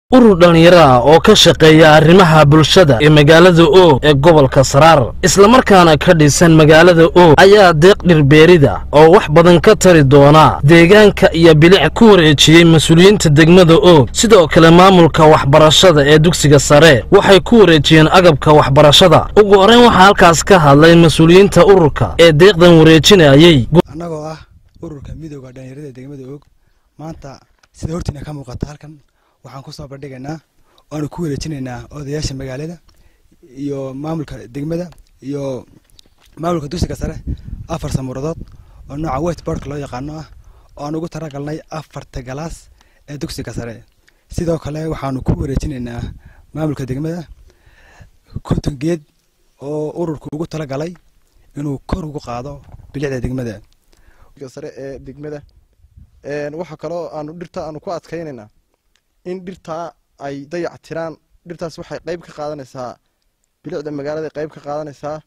urur dhalinyaro ah oo ka shaqeeya arrimaha bulshada ee magaalada Oo ee gobolka Saraar isla markaana ka dhisan magaalada Oo ayaa deeq dhirbeerida oo wax badan ka tari doona deegaanka iyo bilic ku wareejiyay mas'uuliyiinta degmada Oo sidoo kale maamulka waxbarashada ee dugsiga sare waxay ku wareejiyeen agabka waxbarashada ugu horreyn waxa halkaas ka hadlay mas'uuliyiinta ururka ee deeqdan wareejinayay anagoo ah ururka midowga dhalinyarada degmada Oo maanta sida hortina ka muuqata halkan waxaan ku soo bandhigaynaa oo ku wareejinaynaa odayaasha magaalada iyo maamulka degmada iyo maamulka dugsiga sare afar samuradood oo nooca whiteboard loo yaqaan oo aan ugu talagalnay afarta galaas ee dugsiga sare sidoo kale waxaan ku wareejinaynaa maamulka degmada konton geed oo ururku ugu talagalay inuu kor ugu qaado bilicda degmada sare ee degmada waxa kale oo aan dhirta aan ku adkaynaynaa in dhirta ay dayac tiraan dhirtaas waxay qayb ka qaadanaysaa bilicda magaalada qayb ka qaadanaysaa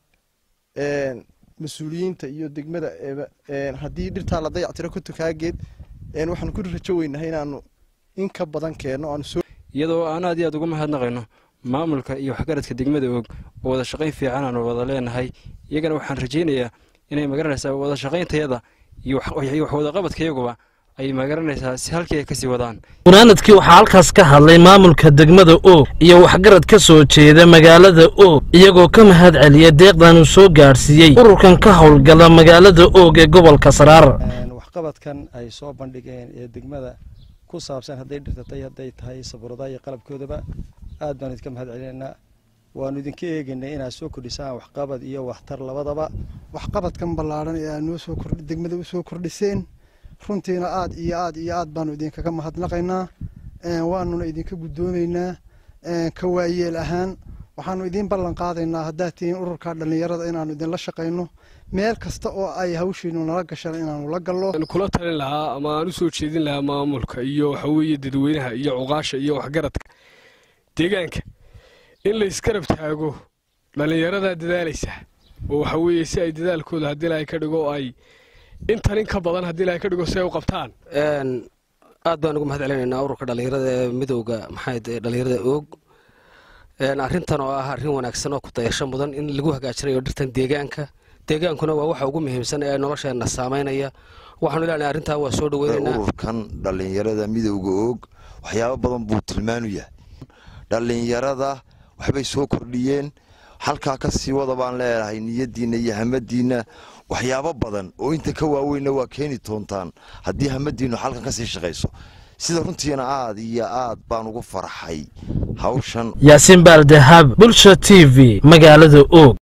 mas'uuliyiinta iyo degmada haddii dhirta la dayac tiro ku tukaageed waxaan ku rajo weynahay inaanu in ka badan keeno aan soo iyadoo aan aad iyo aad uga mahadnaqayno maamulka iyo waxgaradka degmada oo wada shaqayn fiican aan wada leenahay iyagana waxaan rajaynayaa inay magaranaysaa wada shaqayntayada iyo wax wada qabadkayaguba ay magaranaysaa si halkii ka sii wadaan gunaanadkii waxa halkaas ka hadlay maamulka degmada Oo iyo waxgarad ka soo jeeda magaalada Oo iyagoo ka mahad celiyay deeqdan uu soo gaarsiiyay ururkan ka howlgala magaalada Oo ee gobolka Saraar waxqabadkan ay soo bandhigeen ee degmada ku saabsan haday dhirtatay haday tahay saburada iyo qalabkoodaba aad baan idinka mahad celinaynaa waanu idinka eegaynaa inaad soo kordhisaan waxqabad iyo waxtar labadaba waxqabadkan ballaaran ee aanu soo kordhin degmada u soo kordhiseen runtiina aad iyo aad baanu idinkaga mahadnaqaynaa waanuna idinka gudoonaynaa ka waayeel ahaan waxaanu idin ballan qaadaynaa haddaad tihiin ururka dhalinyarada inaanu idinla shaqayno meel kasta oo ay hawshiinu nala gashaan inaanu la gallo kula talin lahaa ama aan u soo jeedin lahaa maamulka iyo waxa weeye dadweynaha iyo cuqaasha iyo waxgaradka deegaanka in la iskarab taago dhalinyarada dadaalaysa oo waxa weeye si ay dadaalkooda haddii ay ka dhigo ay intan in ka badan haddii ay ka dhigo si ay u qabtaan aad baan ugu mahad celinaynaa ururka dhalinyarada ee midowga dhalinyarada Og arrintan oo ah arrin wanaagsan oo ku dayasho mudan in lagu hagaajinayo dhirtan deegaankuna waa waxa ugu muhiimsan ee nolosheena saameynaya waxaanu ilaalinaynaa arrintaa waa soo dhaweynaynaa ururkan dhalinyarada midowga Og waxyaabo badan buu tilmaamayaa dhalinyarada waxbay soo kordhiyeen halkaa ka sii wada baan leeyahay niyadiina iyo hamadiina waxyaabo badan oo inta ka waaweyna waa keeni doontaan haddii hamadiinu halkan ka sii shaqayso sida runtiina aad iyo aad baan ugu farxay hawshan Yaasiin Baaldahab Bulsho TV magaalada Og